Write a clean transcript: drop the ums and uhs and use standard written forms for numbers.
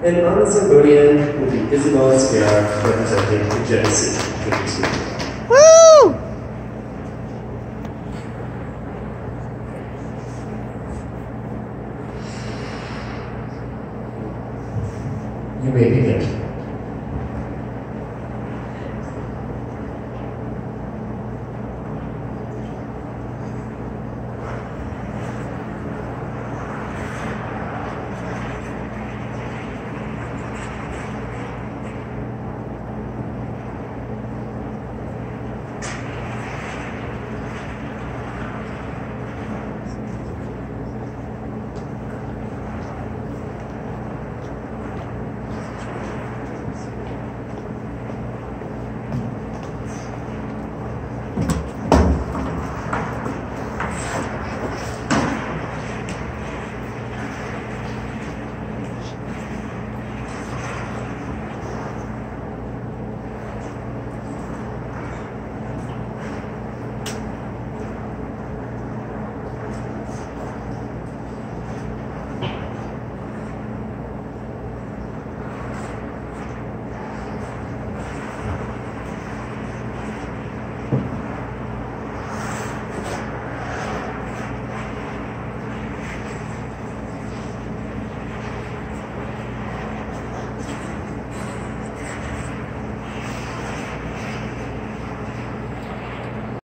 And on the Zambonian will be Isabella Scar representing the Genesee Junior School. Woo! You may begin.